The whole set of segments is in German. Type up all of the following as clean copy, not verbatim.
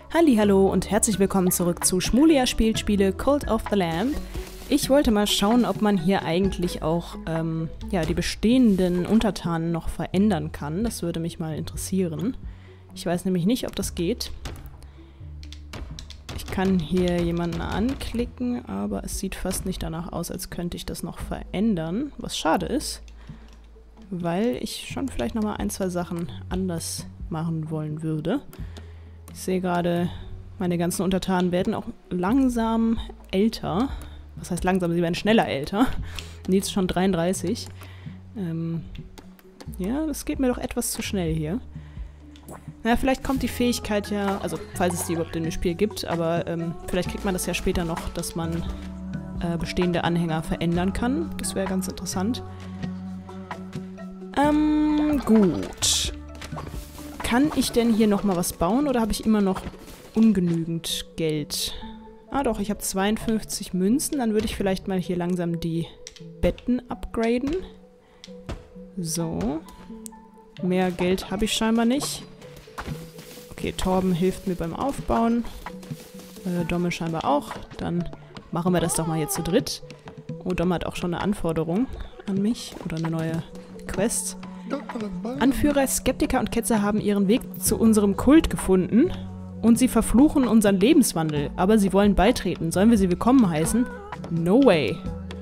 Hallihallo und herzlich willkommen zurück zu Schmulia spielt Spiele Cult of the Lamb. Ich wollte mal schauen, ob man hier eigentlich auch die bestehenden Untertanen noch verändern kann. Das würde mich mal interessieren. Ich weiß nämlich nicht, ob das geht. Ich kann hier jemanden anklicken, aber es sieht fast nicht danach aus, als könnte ich das noch verändern. Was schade ist, weil ich schon vielleicht nochmal ein, zwei Sachen anders machen wollen würde. Ich sehe gerade, meine ganzen Untertanen werden auch langsam älter. Was heißt langsam? Sie werden schneller älter. Nils ist schon 33. Ja, das geht mir doch etwas zu schnell hier. Naja, vielleicht kommt die Fähigkeit ja, also falls es die überhaupt in dem Spiel gibt, aber vielleicht kriegt man das ja später noch, dass man bestehende Anhänger verändern kann. Das wäre ganz interessant. Gut. Kann ich denn hier nochmal was bauen oder habe ich immer noch ungenügend Geld? Ah doch, ich habe 52 Münzen. Dann würde ich vielleicht mal hier langsam die Betten upgraden. So. Mehr Geld habe ich scheinbar nicht. Okay, Torben hilft mir beim Aufbauen. Domme scheinbar auch. Dann machen wir das doch mal hier zu dritt. Oh, Domme hat auch schon eine Anforderung an mich. Oder eine neue Quest. Anführer, Skeptiker und Ketzer haben ihren Weg zu unserem Kult gefunden und sie verfluchen unseren Lebenswandel, aber sie wollen beitreten. Sollen wir sie willkommen heißen? No way.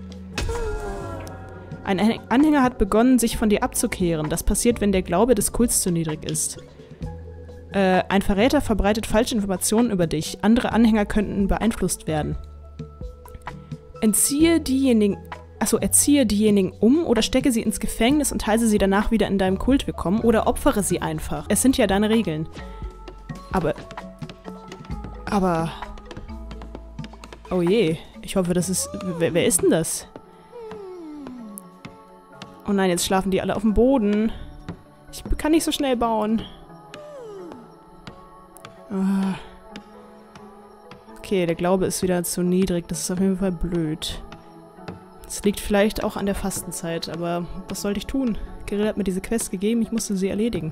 Ein Anhänger hat begonnen, sich von dir abzukehren. Das passiert, wenn der Glaube des Kults zu niedrig ist. Ein Verräter verbreitet falsche Informationen über dich. Andere Anhänger könnten beeinflusst werden. Erziehe diejenigen um oder stecke sie ins Gefängnis und heiße sie danach wieder in deinem Kult willkommen oder opfere sie einfach. Es sind ja deine Regeln. Aber... Oh je. Ich hoffe, das ist... Wer ist denn das? Oh nein, jetzt schlafen die alle auf dem Boden. Ich kann nicht so schnell bauen. Okay, der Glaube ist wieder zu niedrig. Das ist auf jeden Fall blöd. Es liegt vielleicht auch an der Fastenzeit, aber was sollte ich tun? Kirill hat mir diese Quest gegeben, ich musste sie erledigen.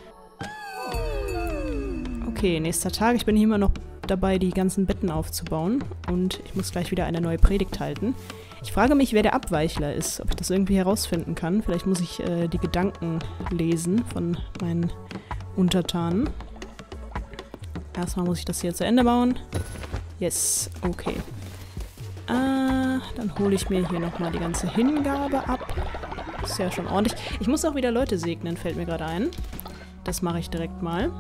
Okay, nächster Tag. Ich bin hier immer noch dabei, die ganzen Betten aufzubauen und ich muss gleich wieder eine neue Predigt halten. Ich frage mich, wer der Abweichler ist, ob ich das irgendwie herausfinden kann. Vielleicht muss ich die Gedanken lesen von meinen Untertanen. Erstmal muss ich das hier zu Ende bauen. Yes, okay. Dann hole ich mir hier nochmal die ganze Hingabe ab. Ist ja schon ordentlich. Ich muss auch wieder Leute segnen, fällt mir gerade ein. Das mache ich direkt mal.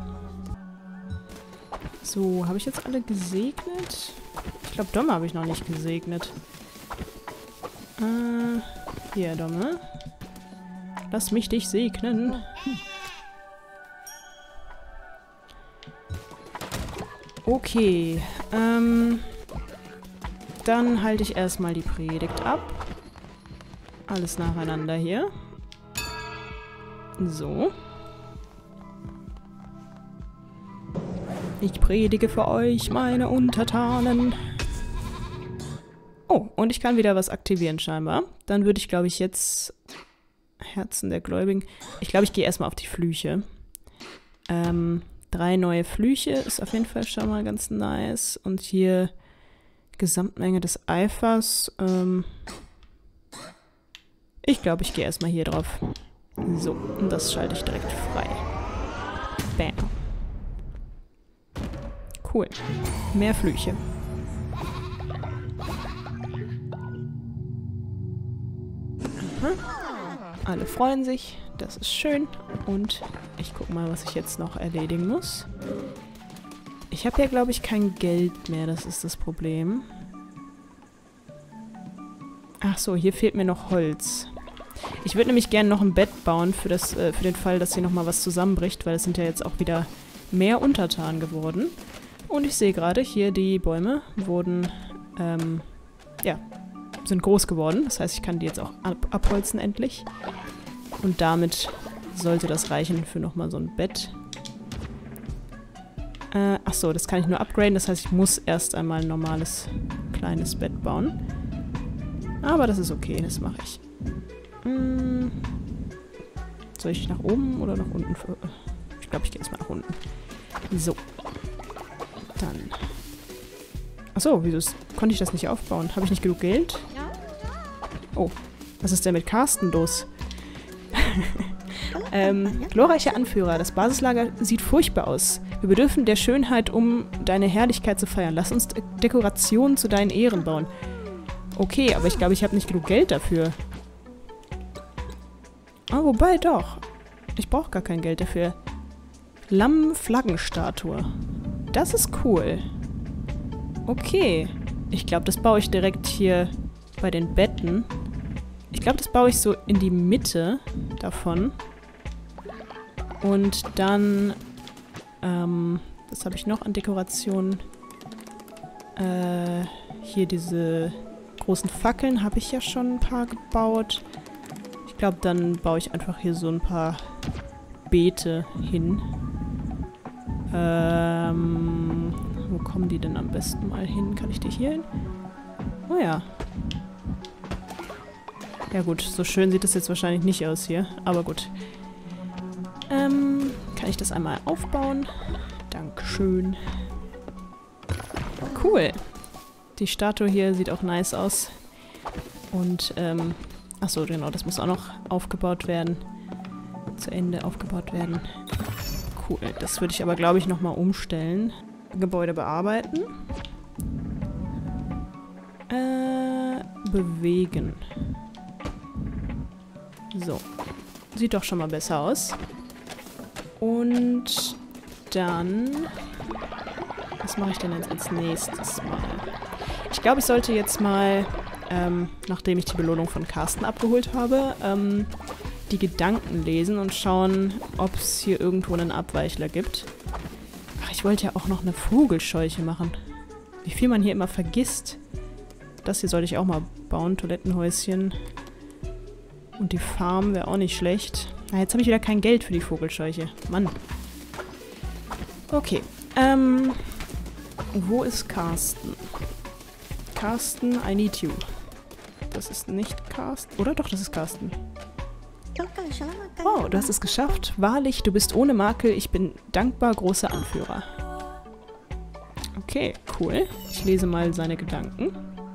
So, habe ich jetzt alle gesegnet? Ich glaube, Domme habe ich noch nicht gesegnet. Hier, Domme. Lass mich dich segnen. Okay, dann halte ich erstmal die Predigt ab. Alles nacheinander hier. So. Ich predige für euch, meine Untertanen. Oh, und ich kann wieder was aktivieren scheinbar. Dann würde ich, glaube ich, jetzt... Herzen der Gläubigen. Ich glaube, ich gehe erstmal auf die Flüche. 3 neue Flüche ist auf jeden Fall schon mal ganz nice. Und hier... Gesamtmenge des Eifers. Ich glaube, ich gehe erstmal hier drauf. So, und das schalte ich direkt frei. Bam. Cool. Mehr Flüche. Aha. Alle freuen sich. Das ist schön. Und ich gucke mal, was ich jetzt noch erledigen muss. Ich habe ja, glaube ich, kein Geld mehr. Das ist das Problem. Ach so, hier fehlt mir noch Holz. Ich würde nämlich gerne noch ein Bett bauen für den Fall, dass hier nochmal was zusammenbricht, weil es sind ja jetzt auch wieder mehr Untertanen geworden. Und ich sehe gerade, hier die Bäume wurden, sind groß geworden. Das heißt, ich kann die jetzt auch abholzen endlich. Und damit sollte das reichen für nochmal so ein Bett. Achso, das kann ich nur upgraden. Das heißt, ich muss erst einmal ein normales kleines Bett bauen. Aber das ist okay, das mache ich. Soll ich nach oben oder nach unten? Ich glaube, ich gehe jetzt mal nach unten. So. Dann. Achso, wieso konnte ich das nicht aufbauen? Habe ich nicht genug Geld? Oh, was ist denn mit Carsten los? Glorreicher Anführer, das Basislager sieht furchtbar aus. Wir bedürfen der Schönheit, um deine Herrlichkeit zu feiern. Lass uns Dekorationen zu deinen Ehren bauen. Okay, aber ich glaube, ich habe nicht genug Geld dafür. Ah, wobei doch. Ich brauche gar kein Geld dafür. Lamm-Flaggenstatue. Das ist cool. Okay. Ich glaube, das baue ich direkt hier bei den Betten. Ich glaube, das baue ich so in die Mitte davon. Und dann, was habe ich noch an Dekorationen? Hier diese großen Fackeln habe ich ja schon ein paar gebaut. Ich glaube, dann baue ich einfach hier so ein paar Beete hin. Wo kommen die denn am besten mal hin? Kann ich die hier hin? Oh ja. Ja gut, so schön sieht das jetzt wahrscheinlich nicht aus hier. Aber gut. Kann ich das einmal aufbauen? Dankeschön. Cool. Die Statue hier sieht auch nice aus. Und, achso, genau, das muss auch noch aufgebaut werden. Zu Ende aufgebaut werden. Cool, das würde ich aber, glaube ich, nochmal umstellen. Gebäude bearbeiten. Bewegen. So. Sieht doch schon mal besser aus. Und dann... Was mache ich denn jetzt als nächstes Mal? Ich glaube, ich sollte jetzt mal, nachdem ich die Belohnung von Carsten abgeholt habe, die Gedanken lesen und schauen, ob es hier irgendwo einen Abweichler gibt. Ach, ich wollte ja auch noch eine Vogelscheuche machen. Wie viel man hier immer vergisst. Das hier sollte ich auch mal bauen, Toilettenhäuschen. Und die Farm wäre auch nicht schlecht. Na, jetzt habe ich wieder kein Geld für die Vogelscheuche. Mann. Okay. Wo ist Carsten? Carsten, I need you. Das ist nicht Carsten. Oder doch, das ist Carsten. Oh, du hast es geschafft. Wahrlich, du bist ohne Makel. Ich bin dankbar, großer Anführer. Okay, cool. Ich lese mal seine Gedanken.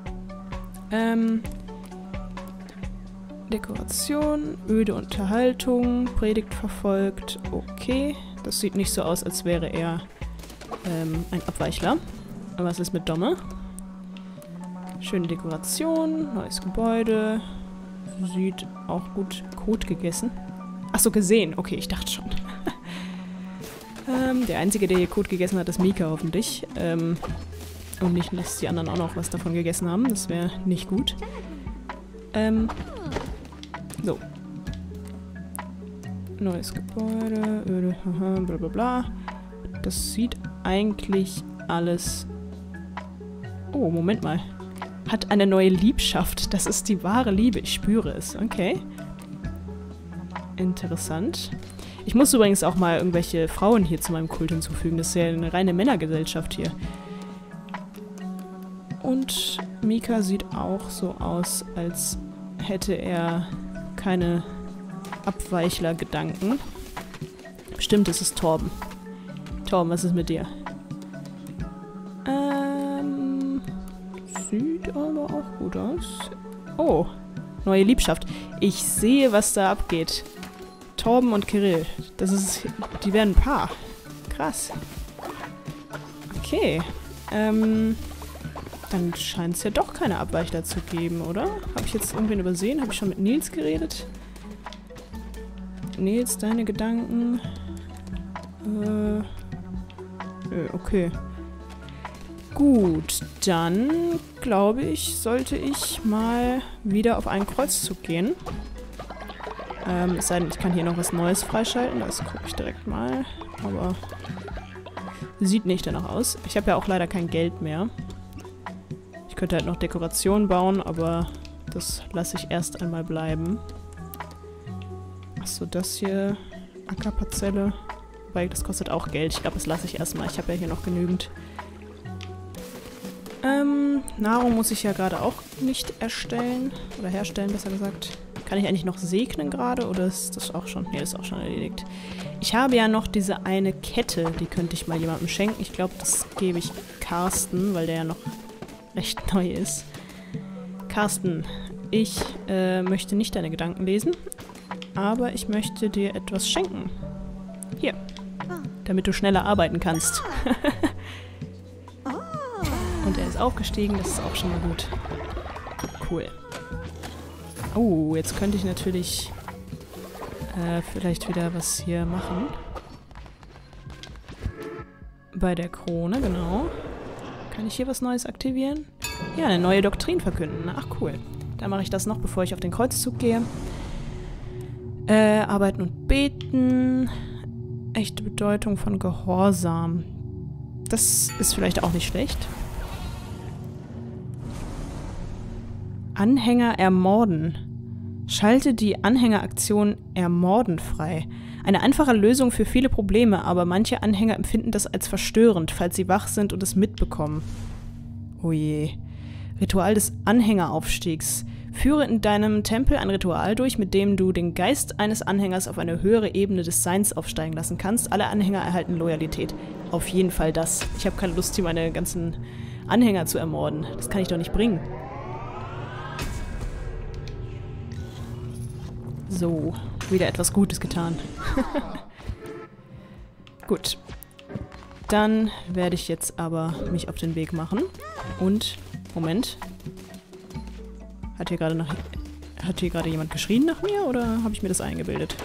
Dekoration, öde Unterhaltung, Predigt verfolgt. Okay, das sieht nicht so aus, als wäre er ein Abweichler. Aber was ist mit Domme? Schöne Dekoration, neues Gebäude. Sieht auch gut. Kot gegessen. Achso, gesehen. Okay, ich dachte schon. Der Einzige, der hier Kot gegessen hat, ist Mika hoffentlich. Und nicht, dass die anderen auch noch was davon gegessen haben. Das wäre nicht gut. So. Neues Gebäude, öde, haha, bla bla bla. Das sieht eigentlich alles... Oh, Moment mal. Hat eine neue Liebschaft. Das ist die wahre Liebe. Ich spüre es. Okay. Interessant. Ich muss übrigens auch mal irgendwelche Frauen hier zu meinem Kult hinzufügen. Das ist ja eine reine Männergesellschaft hier. Und Mika sieht auch so aus, als hätte er keine Abweichler-Gedanken. Bestimmt ist es Torben. Torben, was ist mit dir? Sieht aber auch gut aus. Oh, neue Liebschaft. Ich sehe, was da abgeht. Torben und Kirill. Das ist... Die werden ein Paar. Krass. Okay. Dann scheint es ja doch keine Abweichler zu geben, oder? Habe ich jetzt irgendwen übersehen? Habe ich schon mit Nils geredet? Nils, deine Gedanken? Okay. Gut, dann glaube ich, sollte ich mal wieder auf einen Kreuzzug gehen. Es sei denn, ich kann hier noch was Neues freischalten. Das gucke ich direkt mal. Aber sieht nicht danach aus. Ich habe ja auch leider kein Geld mehr. Ich könnte halt noch Dekorationen bauen, aber das lasse ich erst einmal bleiben. Achso, das hier. Ackerparzelle. Weil das kostet auch Geld. Ich glaube, das lasse ich erstmal. Ich habe ja hier noch genügend. Nahrung muss ich ja gerade auch nicht erstellen. Oder herstellen, besser gesagt. Kann ich eigentlich noch segnen gerade oder ist das auch schon? Ne, das ist auch schon erledigt. Ich habe ja noch diese eine Kette, die könnte ich mal jemandem schenken. Ich glaube, das gebe ich Carsten, weil der ja noch recht neu ist. Carsten, ich möchte nicht deine Gedanken lesen, aber ich möchte dir etwas schenken. Hier, damit du schneller arbeiten kannst. Und er ist aufgestiegen, das ist auch schon mal gut. Cool. Oh, jetzt könnte ich natürlich vielleicht wieder was hier machen. Bei der Krone, genau. Kann ich hier was Neues aktivieren? Ja, eine neue Doktrin verkünden. Ach, cool. Dann mache ich das noch, bevor ich auf den Kreuzzug gehe. Arbeiten und beten. Echte Bedeutung von Gehorsam. Das ist vielleicht auch nicht schlecht. Anhänger ermorden. Schalte die Anhängeraktion Ermorden frei. Eine einfache Lösung für viele Probleme, aber manche Anhänger empfinden das als verstörend, falls sie wach sind und es mitbekommen. Oh je. Ritual des Anhängeraufstiegs. Führe in deinem Tempel ein Ritual durch, mit dem du den Geist eines Anhängers auf eine höhere Ebene des Seins aufsteigen lassen kannst. Alle Anhänger erhalten Loyalität. Auf jeden Fall das. Ich habe keine Lust, hier meine ganzen Anhänger zu ermorden. Das kann ich doch nicht bringen. So, wieder etwas Gutes getan. Gut. Dann werde ich jetzt aber mich auf den Weg machen. Und, Moment. Hat hier gerade jemand geschrien nach mir oder habe ich mir das eingebildet?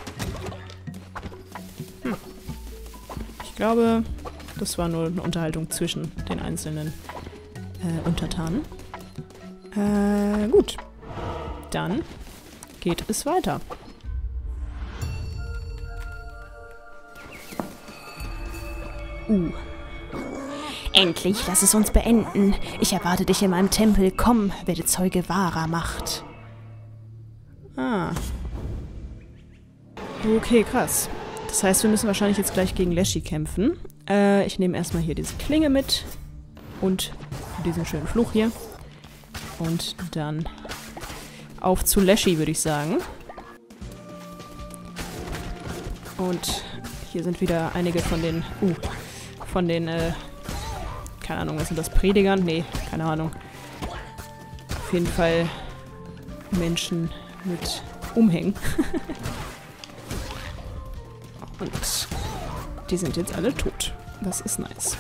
Ich glaube, das war nur eine Unterhaltung zwischen den einzelnen Untertanen. Gut. Dann geht es weiter. Endlich, lass es uns beenden. Ich erwarte dich in meinem Tempel. Komm, werde Zeuge wahrer Macht. Ah. Okay, krass. Das heißt, wir müssen wahrscheinlich jetzt gleich gegen Leshy kämpfen. Ich nehme erstmal hier diese Klinge mit. Und diesen schönen Fluch hier. Und dann auf zu Leshy, würde ich sagen. Und hier sind wieder einige von den... keine Ahnung, was sind das? Predigern? Nee, keine Ahnung. Auf jeden Fall Menschen mit Umhängen. Und die sind jetzt alle tot. Das ist nice.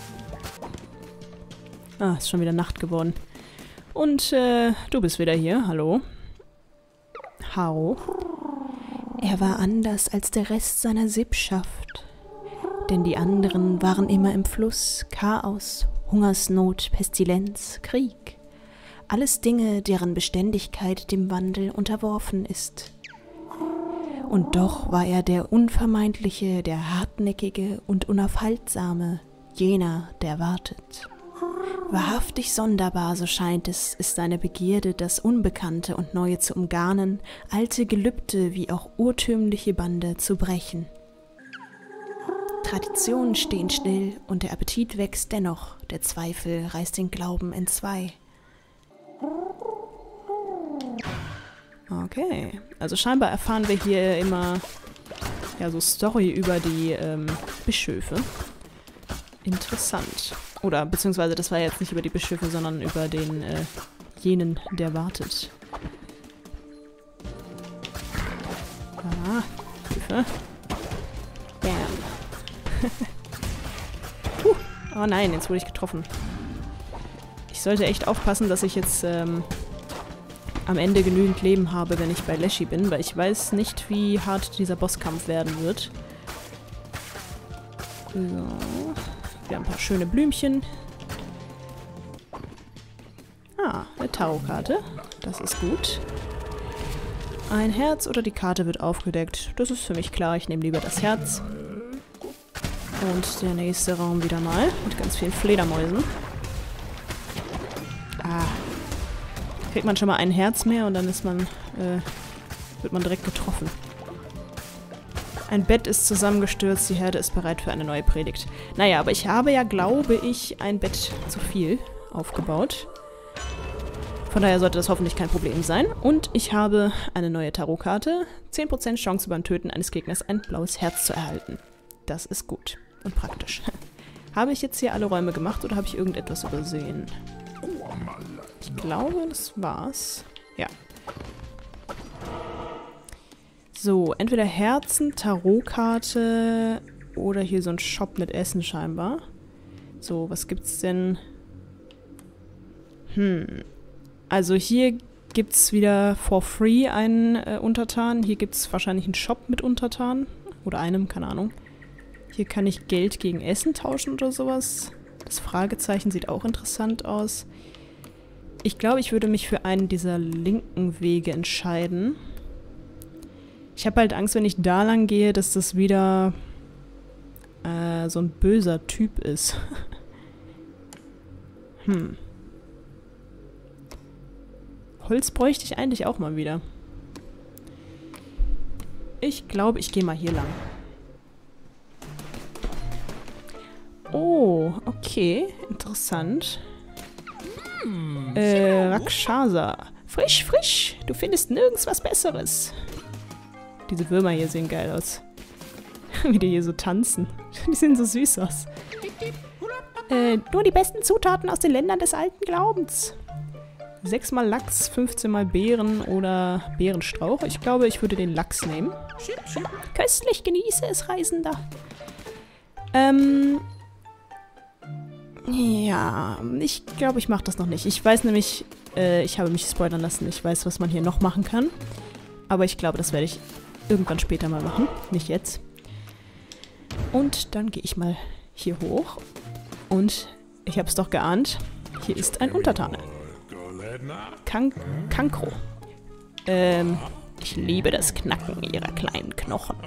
Ah, ist schon wieder Nacht geworden. Und du bist wieder hier. Hallo. Haro. Er war anders als der Rest seiner Sippschaft. Denn die anderen waren immer im Fluss, Chaos, Hungersnot, Pestilenz, Krieg. Alles Dinge, deren Beständigkeit dem Wandel unterworfen ist. Und doch war er der Unvermeidliche, der Hartnäckige und Unaufhaltsame, jener, der wartet. Wahrhaftig sonderbar, so scheint es, ist seine Begierde, das Unbekannte und Neue zu umgarnen, alte Gelübde wie auch urtümliche Bande zu brechen. Traditionen stehen still und der Appetit wächst dennoch, der Zweifel reißt den Glauben entzwei. Okay, also scheinbar erfahren wir hier immer ja so Story über die Bischöfe. Interessant. Oder beziehungsweise das war jetzt nicht über die Bischöfe, sondern über den jenen, der wartet. Ah, Hilfe. Bam. Oh nein, jetzt wurde ich getroffen. Ich sollte echt aufpassen, dass ich jetzt am Ende genügend Leben habe, wenn ich bei Leshy bin, weil ich weiß nicht, wie hart dieser Bosskampf werden wird. So. Wir haben ein paar schöne Blümchen. Ah, eine Tarotkarte. Das ist gut. Ein Herz oder die Karte wird aufgedeckt. Das ist für mich klar. Ich nehme lieber das Herz. Und der nächste Raum wieder mal. Mit ganz vielen Fledermäusen. Ah. Kriegt man schon mal ein Herz mehr und dann ist man, wird man direkt getroffen. Ein Bett ist zusammengestürzt, die Herde ist bereit für eine neue Predigt. Naja, aber ich habe ja, glaube ich, ein Bett zu viel aufgebaut. Von daher sollte das hoffentlich kein Problem sein. Und ich habe eine neue Tarotkarte. 10% Chance beim Töten eines Gegners ein blaues Herz zu erhalten. Das ist gut und praktisch. Habe ich jetzt hier alle Räume gemacht oder habe ich irgendetwas übersehen? Ich glaube, das war's. Ja. So, entweder Herzen, Tarotkarte oder hier so ein Shop mit Essen scheinbar. So, was gibt's denn? Also hier gibt's wieder for free einen Untertan. Hier gibt's wahrscheinlich einen Shop mit Untertan. Oder einem, keine Ahnung. Hier kann ich Geld gegen Essen tauschen oder sowas. Das Fragezeichen sieht auch interessant aus. Ich glaube, ich würde mich für einen dieser linken Wege entscheiden. Ich habe halt Angst, wenn ich da lang gehe, dass das wieder so ein böser Typ ist. Holz bräuchte ich eigentlich auch mal wieder. Ich glaube, ich gehe mal hier lang. Oh, okay. Interessant. Rakshasa. Frisch, frisch. Du findest nirgends was Besseres. Diese Würmer hier sehen geil aus. Wie die hier so tanzen. Die sehen so süß aus. Nur die besten Zutaten aus den Ländern des alten Glaubens. 6 mal Lachs, 15 mal Beeren oder Beerenstrauch. Ich glaube, ich würde den Lachs nehmen. Köstlich, genieße es, Reisender. Ja, ich glaube, ich mache das noch nicht. Ich weiß nämlich, ich habe mich spoilern lassen. Ich weiß, was man hier noch machen kann. Aber ich glaube, das werde ich irgendwann später mal machen. Nicht jetzt. Und dann gehe ich mal hier hoch. Und ich habe es doch geahnt. Hier ist ein Untertane. Kankro. Ich liebe das Knacken ihrer kleinen Knochen.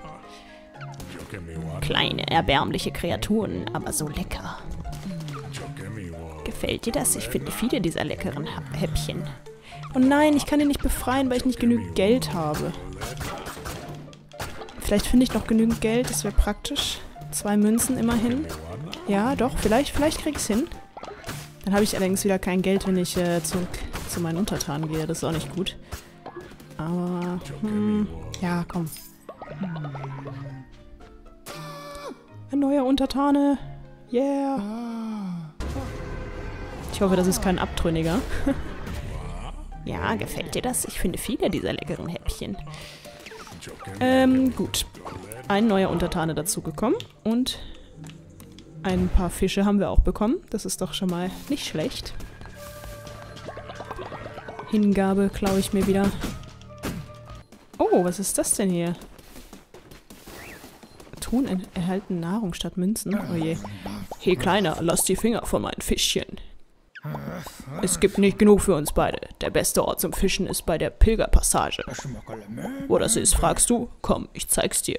Kleine, erbärmliche Kreaturen, aber so lecker. Gefällt dir das? Ich finde viele dieser leckeren Häppchen. Oh nein, ich kann ihn nicht befreien, weil ich nicht genügend Geld habe. Vielleicht finde ich noch genügend Geld, das wäre praktisch. 2 Münzen immerhin. Ja, doch, vielleicht kriege ich es hin. Dann habe ich allerdings wieder kein Geld, wenn ich zurück zu meinen Untertanen gehe. Das ist auch nicht gut. Aber, ja, komm. Ein neuer Untertane. Yeah. Ich hoffe, das ist kein Abtrünniger. Ja, gefällt dir das? Ich finde viele dieser leckeren Häppchen. Gut. Ein neuer Untertane dazugekommen. Und ein paar Fische haben wir auch bekommen. Das ist doch schon mal nicht schlecht. Hingabe klaue ich mir wieder. Oh, was ist das denn hier? Truhen erhalten Nahrung statt Münzen. Oh je. Hey Kleiner, lass die Finger von meinen Fischchen. Es gibt nicht genug für uns beide. Der beste Ort zum Fischen ist bei der Pilgerpassage. Wo das ist, fragst du? Komm, ich zeig's dir.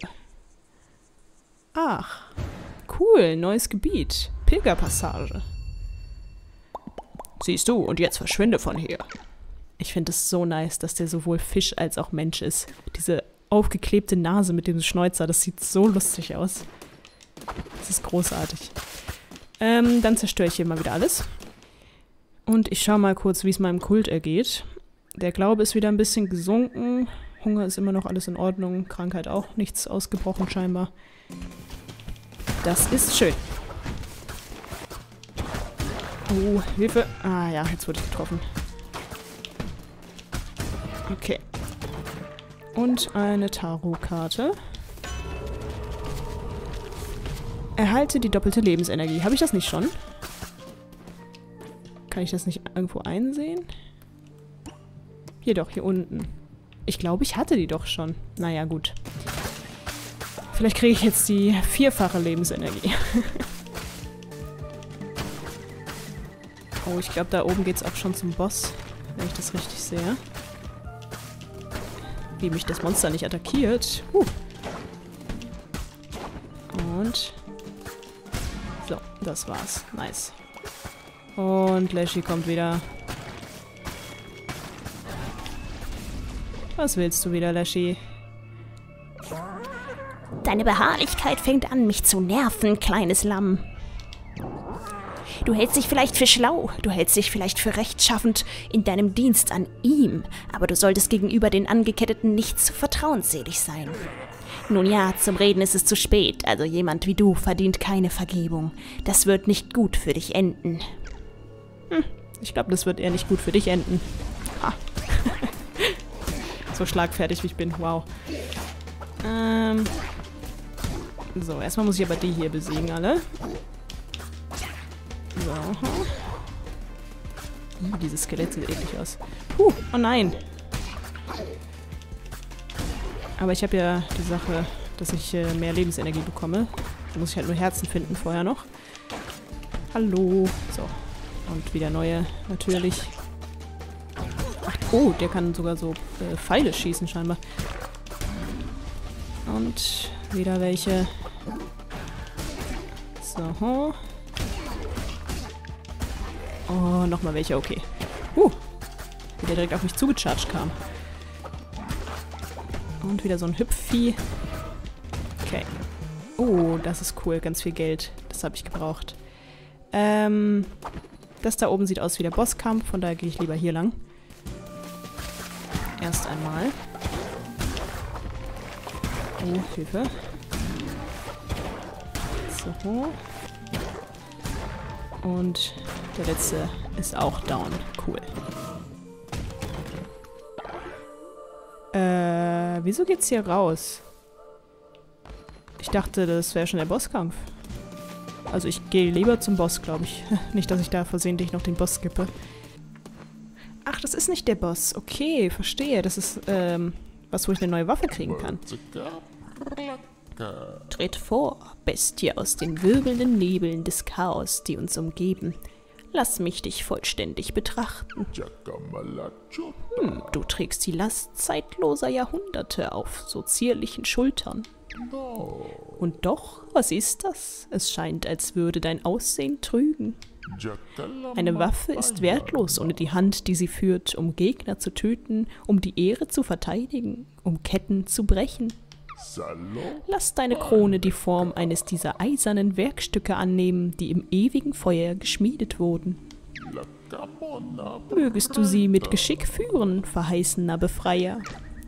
Ach, cool, neues Gebiet. Pilgerpassage. Siehst du, und jetzt verschwinde von hier. Ich finde es so nice, dass der sowohl Fisch als auch Mensch ist. Diese aufgeklebte Nase mit dem Schnäuzer, das sieht so lustig aus. Das ist großartig. Dann zerstöre ich hier mal wieder alles. Und ich schaue mal kurz, wie es meinem Kult ergeht. Der Glaube ist wieder ein bisschen gesunken. Hunger ist immer noch alles in Ordnung. Krankheit auch. Nichts ausgebrochen scheinbar. Das ist schön. Oh, Hilfe. Ah ja, jetzt wurde ich getroffen. Okay. Und eine Tarotkarte. Erhalte die doppelte Lebensenergie. Habe ich das nicht schon? Kann ich das nicht irgendwo einsehen? Hier doch, hier unten. Ich glaube, ich hatte die doch schon. Naja, gut. Vielleicht kriege ich jetzt die 4-fache Lebensenergie. Oh, ich glaube, da oben geht es auch schon zum Boss, wenn ich das richtig sehe. Wie mich das Monster nicht attackiert. Und so, das war's. Nice. Und Leshy kommt wieder. Was willst du wieder, Leshy? Deine Beharrlichkeit fängt an, mich zu nerven, kleines Lamm. Du hältst dich vielleicht für schlau, du hältst dich vielleicht für rechtschaffend in deinem Dienst an ihm, aber du solltest gegenüber den Angeketteten nicht zu vertrauensselig sein. Nun ja, zum Reden ist es zu spät, also jemand wie du verdient keine Vergebung. Das wird nicht gut für dich enden. Ich glaube, das wird eher nicht gut für dich enden. Ha. So schlagfertig wie ich bin, wow. So, erstmal muss ich aber die hier besiegen, alle. So. Dieses Skelett sieht eklig aus. Oh nein. Aber ich habe ja die Sache, dass ich mehr Lebensenergie bekomme. Da muss ich halt nur Herzen finden vorher noch. Hallo. So. Und wieder neue, natürlich. Ach, oh, der kann sogar so Pfeile schießen scheinbar. Und wieder welche. So. Oh, nochmal welche, okay. Wie der direkt auf mich zugecharged kam. Und wieder so ein Hüpfvieh. Okay. Oh, das ist cool. Ganz viel Geld. Das habe ich gebraucht. Das da oben sieht aus wie der Bosskampf. Von daher gehe ich lieber hier lang. Erst einmal. Oh, Hilfe. So. Und der letzte ist auch down. Cool. Wieso geht's hier raus? Ich dachte, das wäre schon der Bosskampf. Also ich gehe lieber zum Boss, glaube ich. Nicht, dass ich da versehentlich noch den Boss skippe. Ach, das ist nicht der Boss. Okay, verstehe. Das ist, was, wo ich eine neue Waffe kriegen kann. Tritt vor, Bestie aus den wirbelnden Nebeln des Chaos, die uns umgeben. Lass mich dich vollständig betrachten. Du trägst die Last zeitloser Jahrhunderte auf so zierlichen Schultern. Und doch, was ist das? Es scheint, als würde dein Aussehen trügen. Eine Waffe ist wertlos ohne die Hand, die sie führt, um Gegner zu töten, um die Ehre zu verteidigen, um Ketten zu brechen. Lass deine Krone die Form eines dieser eisernen Werkstücke annehmen, die im ewigen Feuer geschmiedet wurden. Mögest du sie mit Geschick führen, verheißener Befreier.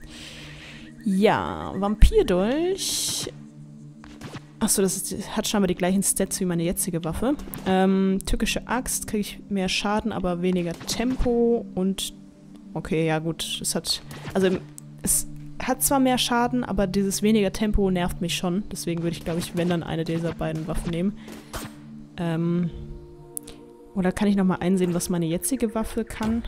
Ja, Vampirdolch. Achso, hat scheinbar die gleichen Stats wie meine jetzige Waffe. Tückische Axt, kriege ich mehr Schaden, aber weniger Tempo und... Okay, ja gut, es hat... Also, es hat zwar mehr Schaden, aber dieses weniger Tempo nervt mich schon. Deswegen würde ich, glaube ich, wenn dann eine dieser beiden Waffen nehmen. Oder kann ich nochmal einsehen, was meine jetzige Waffe kann?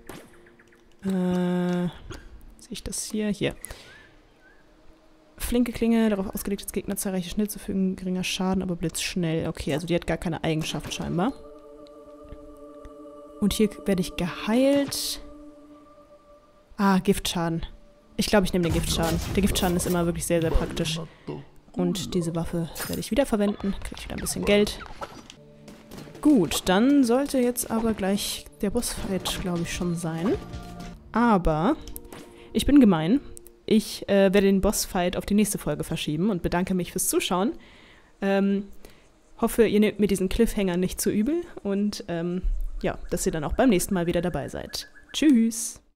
Sehe ich das hier? Hier. Flinke Klinge, darauf ausgelegt, das Gegner zahlreiche schnell zu fügen, geringer Schaden, aber blitzschnell. Okay, also die hat gar keine Eigenschaft scheinbar. Und hier werde ich geheilt. Ah, Giftschaden. Ich glaube, ich nehme den Giftschaden. Der Giftschaden ist immer wirklich sehr, sehr praktisch. Und diese Waffe werde ich wieder verwenden. Kriege ich wieder ein bisschen Geld. Gut, dann sollte jetzt aber gleich der Bossfight, glaube ich, schon sein. Aber ich bin gemein. Ich werde den Bossfight auf die nächste Folge verschieben und bedanke mich fürs Zuschauen. Hoffe, ihr nehmt mir diesen Cliffhanger nicht zu übel und ja, dass ihr dann auch beim nächsten Mal wieder dabei seid. Tschüss!